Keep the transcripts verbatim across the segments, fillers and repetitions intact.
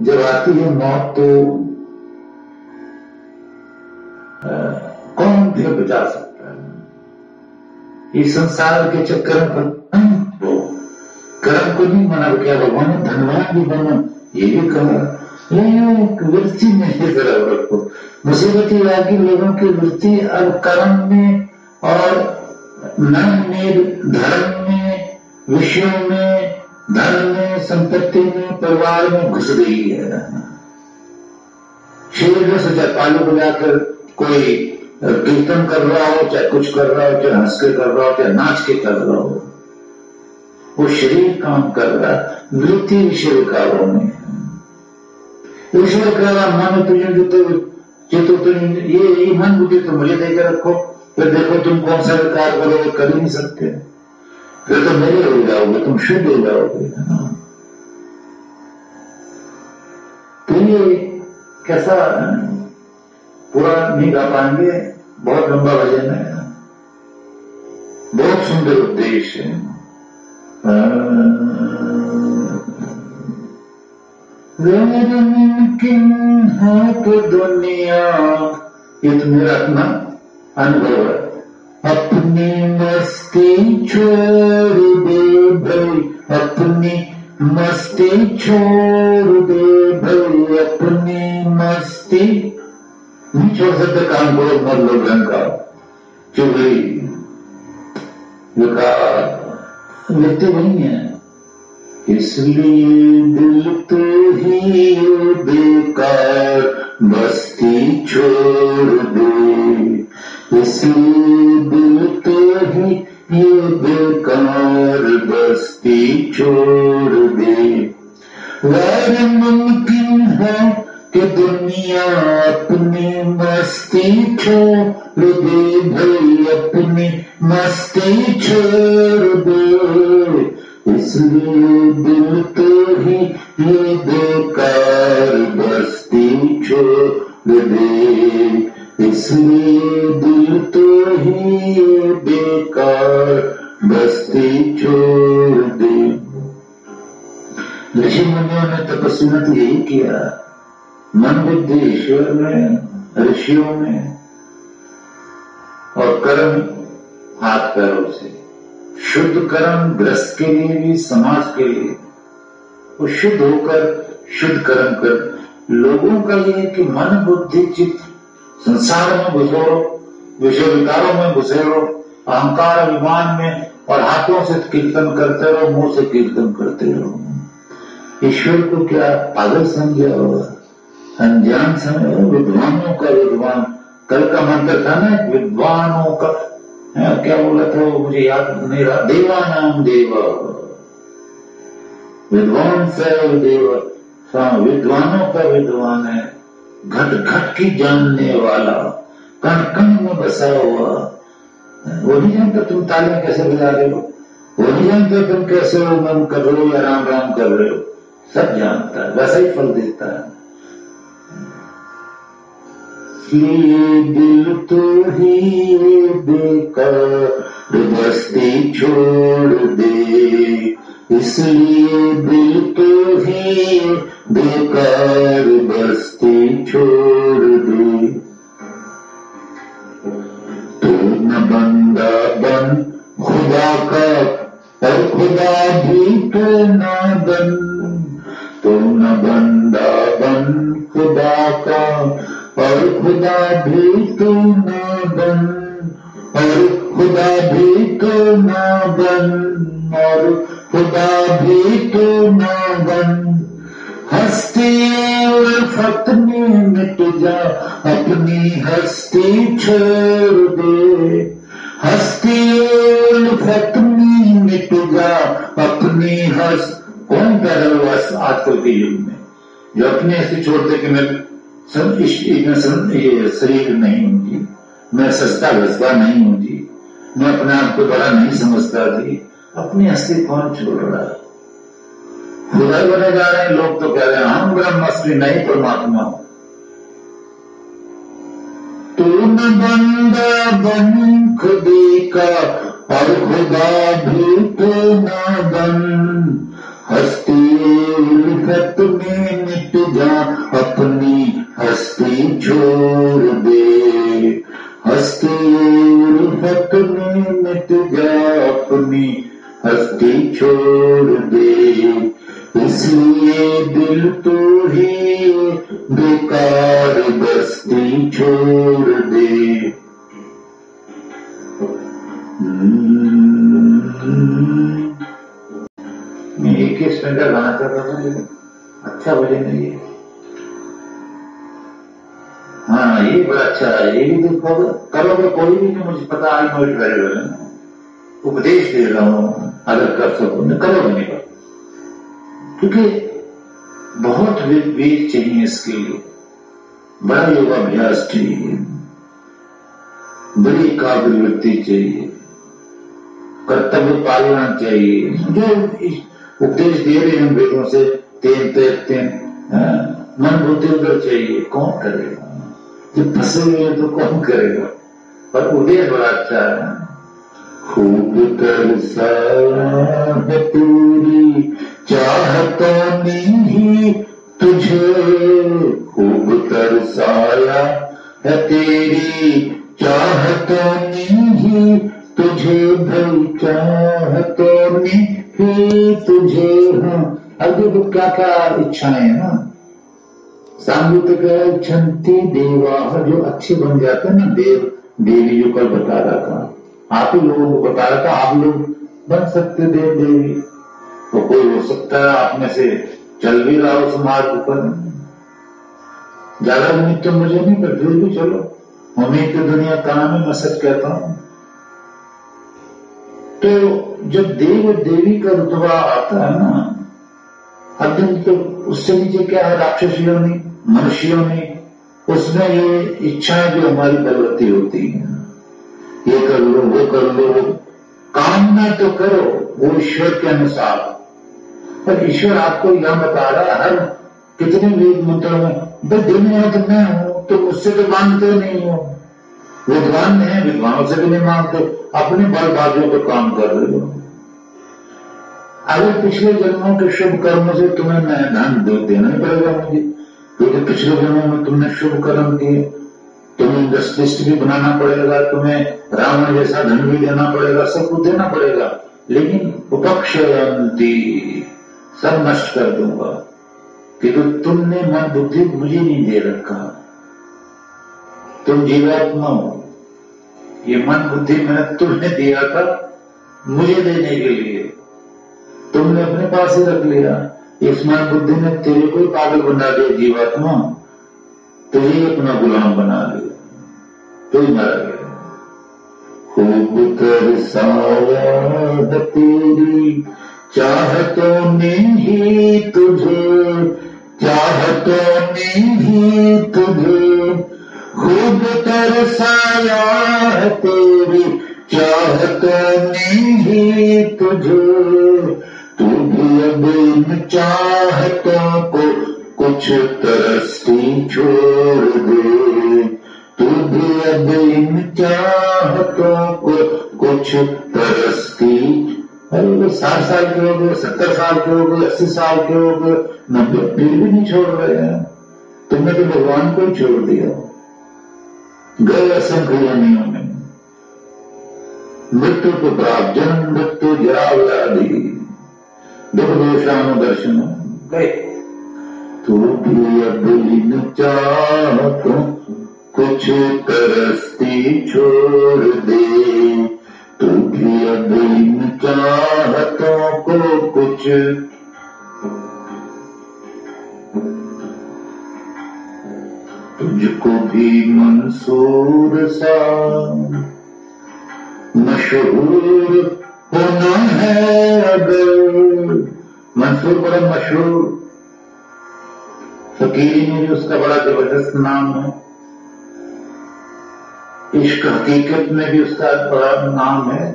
जब आती है मौत तो आ, कौन फिर बचा सकता है। इस संसार के चक्कर में तो कर्म को नहीं मना किया भगवान ने धनवान भी बना ये भी कहा, लेकिन वृत्ति नहीं बराबर रखो। मुसीबत ये आगे लोगों की वृत्ति अब कर्म में और नाम में, धर्म में, विषयों में, धन में, संपत्ति में, परिवार में घुस गई है। शरीर में सोचा ताली बजाकर कोई कीर्तन कर रहा हो, चाहे कुछ कर रहा हो, चाहे हंस के कर रहा हो, चाहे नाच के कर रहा हो, वो शरीर काम कर रहा है। वृत्ति विषय विकारों में, ईश्वर कह रहा मन तुझे जो तो चेतो तुम ये ये मन बुद्धि तो मुझे देकर रखो, फिर देखो तुम कौन सा विकार करोगे, कर ही नहीं सकते, फिर तो मेरे हो जाओगे, तुम शुद्ध हो जाओगे। तो ये कैसा पूरा नहीं गा पाएंगे, बहुत लंबा भजन है, बहुत सुंदर उद्देश्य है। मुमकिन है तो दुनिया, ये तो मेरा अपना अनुभव है। अपनी मस्ती छोड़ दे भाई, अपनी मस्ती छोड़ दे भाई, अपनी मस्ती नहीं छोड़ सकते, काम करो मर लो ढंग का चुगली विकार व्यक्ति नहीं है। इसलिए दिल तो ही बेकार बस्ती छोड़ दे, इसलिए दिल तो ही ये बेकार बस्ती छोड़ दे। वह मुमकिन है कि दुनिया अपनी मस्ती छोड़ दे भाई, अपनी मस्ती छोड़ दे, इसलिए दिल तो ही ये बेकार बस्ती छोड़ दे, इसलिए दिल तो ही ये बेकार बस्ती छोड़ दे। ऋषि मुनियों ने तपस्या में तो यही किया, मन बुद्धि ईश्वर में, ऋषियों में, और कर्म हाथ पैरों से। शुद्ध कर्म गृहस्थ के लिए भी, समाज के लिए, वो शुद्ध होकर शुद्ध कर्म कर। लोगों का ये कि मन बुद्धि चित्त संसार में घुसो, विषय विकारों में घुसे रहो, अहंकार अभिमान में, और हाथों से कीर्तन करते रहो, मुंह से कीर्तन करते रहो। ईश्वर को क्या पागल समझा होगा, अनजान समझ। विद्वानों का विद्वान, कल का मंत्र था ना, विद्वानों का है, क्या बोला था वो मुझे याद नहीं रहा, देवानाम देव, विद्वान से देव, विद्वानों का विद्वान है, घट घट की जानने वाला, कण कण में बसा हुआ। वो नहीं जानता तुम तालियां कैसे बजा रहे हो, वो नहीं जानता तुम कैसे ओम कर रहे हो या राम राम कर रहे हो, सब जानता है, वैसा ही फल देता है। ये दिल तो ही बेकार बस्ती छोड़ दे, इसलिए दिल तो ही बेकार बस्ती छोड़ दे। तो न बंदा बन खुदा का, और खुदा भी तो न बन, तो न बंदा बन खुदा का, और खुदा भी तो न बन, और खुदा भी तो न बन, और खुदा भी तो न बन। हस्ती उल्फत में मिट जा, अपनी हस्ती छोड़ दे, हस्ती उल्फत में मिट जा, अपनी हस्त। कौन कह रहा है आजकल के युग में जो अपनी हस्ती छोड़ते कि मैं सब ये शरीर नहीं हूं जी, मैं सस्ता घसता नहीं हूं जी, मैं अपने आप को बड़ा नहीं समझता जी। अपनी हस्ती कौन छोड़ रहा है? खुदा बने जा रहे हैं लोग, तो कह रहे हैं हम ब्रह्मस्त्री नहीं परमात्मा। तू न बंदा बन खुदी का, और खुदा भी तो न बन, हस्ती उल्फत में मिट जा, अपनी हस्ती छोड़ दे। हस्ती उल्फत में मिट जा, अपनी हस्ती छोड़ दे। इसलिए दिल तो ही बेकार बस्ती छोड़ दे। मैं एक ही स्टैंड का गाना कर रहा था, लेकिन अच्छा भजन है ये। हाँ ये बड़ा अच्छा है, ये भी देखो करोगे कोई भी नहीं, मुझे पता I know it very well. उपदेश दे रहा हूं, अगर कर सको मैं करोगे नहीं, कर क्योंकि बहुत वेद चाहिए इसके लिए, बड़ा योगाभ्यास चाहिए, बड़ी एकाग्रवृत्ति चाहिए, कर्तव्य पालना चाहिए। जो उपदेश दे रहे हैं वेदों से, तेन तेन तेन मन बुद्धि उधर चाहिए, कौन करेगा? जब फंसे हुए तो कौन करेगा? पर उपदेश बड़ा अच्छा है। खूब तरसाया है पूरी चाहतों ने ही तुझे, खूब तरसाया है तेरी चाहतों ने ही तुझे, भई चाहतों ने ही तुझे। हाँ अब देखो क्या क्या इच्छाएं है ना, सांगुतिक इच्छन्ति देवा, जो अच्छे बन जाते हैं ना देव देवी, जो कल बता रहा था, आप ही लोगों को बता रहा था, आप लोग बन सकते देव देवी। तो कोई हो सकता है आप में से चल भी रहा हो समाज पर, ज्यादा निमित्त तो मुझे नहीं, पर फिर भी चलो, उम्मीद तो दुनिया काम है, मैं सच कहता हूं। तो जब देव देवी का रुतबा आता है ना, अर्जुन तो उससे नीचे क्या है, राक्षसियों ने, मनुष्यों ने, उसमें ये इच्छाएं जो हमारी बलवती होती हैं, ये कर लो वो कर लो, कामना तो करो वो ईश्वर के अनुसार। पर ईश्वर आपको यह बता रहा है हर कितने वेद मंत्रों में, भाई दुनिया तो मैं हूं, तो मुझसे तो मानते नहीं हो। विद्वान है, विद्वानों से भी नहीं मानते, अपने बल बाजों पर काम कर रहे हो। अगर पिछले जन्मों के शुभ कर्मों से तुम्हें धन देना ही पड़ेगा मुझे, क्योंकि पिछले जन्मों में तुमने शुभ कर्म किए, तुम्हें इंडस्ट्रिस्ट भी बनाना पड़ेगा, तुम्हें रावण जैसा धन भी देना पड़ेगा, सब कुछ देना पड़ेगा। लेकिन उपक्षयंती, सब नष्ट कर दूंगा, क्योंकि तुमने मन बुद्धि मुझे नहीं दे रखा, तुम जीवात्मा हो, ये मन बुद्धि मैंने तुमने दिया था मुझे देने के लिए, तुमने अपने पास ही रख लिया। इस मन बुद्धि ने तेरे को पागल बना दिया जीवात्मा, तुझे अपना गुलाम बना लिया, तो ही मारा गया। खूब तरसाया तेरी चाहतों ने ही तुझे, चाहतों ने ही तुझे, खूब तरसाया है तेरी चाहतों ने ही तुझे। तू भी अब इन चाहतों को कुछ तरसती छोड़ दे, तू भी अब इन चाहतों को कुछ तरसती। अरे साठ साल के हो गए, सत्तर साल के हो गए, अस्सी साल के हो गए, नब्बे, फिर भी नहीं छोड़ रहे हैं। तुमने तो भगवान को ही छोड़ दिया, गए असंख्य योनियों में, मृत्यु को प्राप्त, जन्म मृत्यु जरा व्याधि दुख दोषानुदर्शन गए। तू भी अब इन चाहतों कुछ तरसती छोड़ दे, तू भी अब इन चाहतों को कुछ तुझको भी मंसूर सा मशहूर होना है अगर। मंसूर बड़ा मशहूर, फकीरी में भी उसका बड़ा जबरदस्त नाम है, इश्क हकीकत में भी उसका बड़ा नाम है,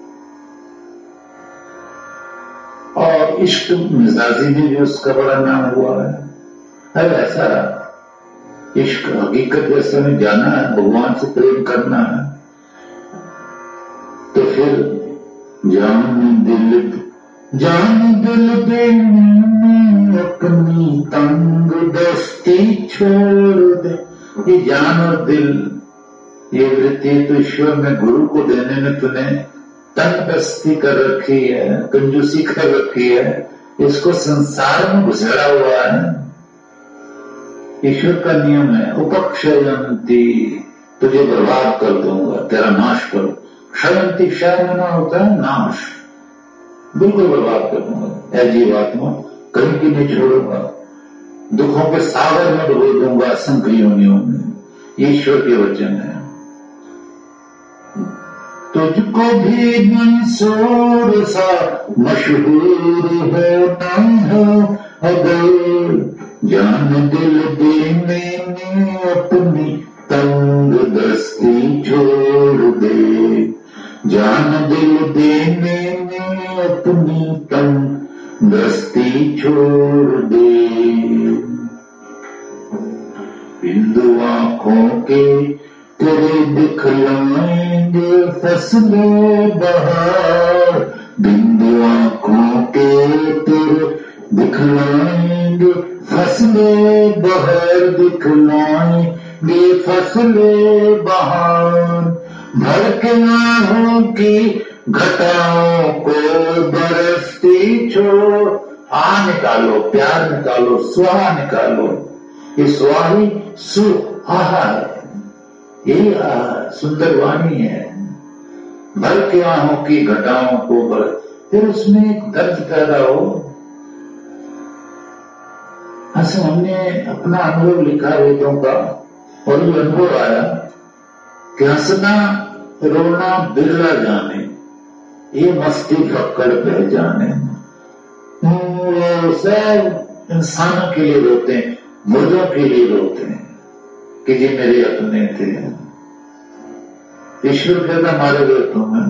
और इश्क मिजाजी में भी उसका बड़ा नाम हुआ है। है ऐसा इश्क हकीकत जैसे में जाना है, भगवान से प्रेम करना है, तो फिर जान दिल जान दिल देने अपनी तंग दस्ती छोड़ दे। ये जान और दिल, ये वृत्ति तो ईश्वर ने गुरु को देने में तूने तंग दस्ती कर रखी है, कंजूसी कर रखी है, इसको संसार में घुसेड़ा हुआ है। ईश्वर का नियम है, उपक्षयंती, तुझे बर्बाद कर दूंगा, तेरा नाश करूं। क्षयंती, क्षय होना होता है नाश, बिल्कुल बर्बाद कर दूंगा। ऐ जीवात्मा, कहीं की नहीं छोड़ूंगा, दुखों के सागर में डुबो दूंगा असंख्य योनियों में। ईश्वर के वचन है। तुझको भी मंसूर सा मशहूर होना है, अगर जान दिल देने में अपनी तंग दस्ती छोड़ दे। जान दिल देने में अपनी तंग दस्ती छोड़ दे। बिंदु आंखों के तेरे दिखलाएंगे फसले बहार। बिंदु आंखों के तेरे दिखलाएंगे फसले बहार, दिखलाएंगे फसले बहार। भर के आहों की घटाओं को बरसती छोड़। आ निकालो, प्यार निकालो, सुहा निकालो। ये सुहाई सुहा है, यही सुंदर वाणी है। भर के आहों की घटाओं को बर, फिर उसमें एक दर्द पैदा हो। ऐसे हमने अपना अनुभव लिखा वेदों का, और जो अनुभव आया कि हंसना रोना बिरला जाने, ये मस्ती फक्कड़ पे जाने। वो सब इंसानों के लिए रोते हैं, मुर्दों के लिए रोते हैं कि जी मेरे अपने थे। ईश्वर कहता मारे गए तुम्हें।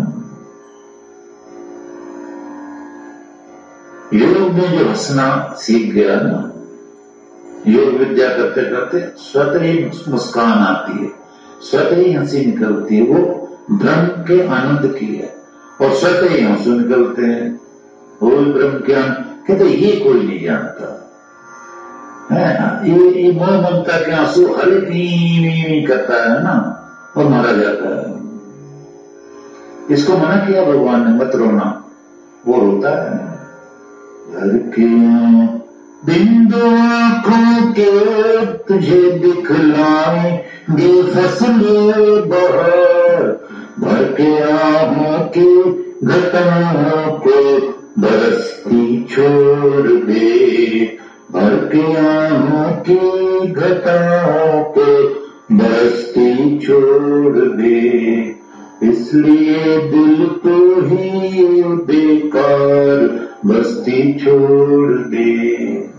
योग में जो हंसना सीख गया ना, योग विद्या करते करते स्वतः ही मुस्कान आती है, स्वतः ही हंसी निकलती है। वो ब्रह्म के आनंद की है, और स्वतः ही आंसू निकलते हैं। वो ब्रह्म के आनंद कहते ये कोई नहीं जानता है ना। ये ये मोह ममता के आंसू हर एक करता है ना, और मारा जाता है। इसको मना किया भगवान ने, मत रोना। वो रोता है। घर के बिंदु आंखों के तुझे दिखलाएंगे फसले बहार। भर के आहों के घटाओं को बरसती छोड़ दे। भर के आहों के घटाओं को बरसती छोड़ दे। इसलिए दिल तो ही बेकार बस्ती छोड़ दे।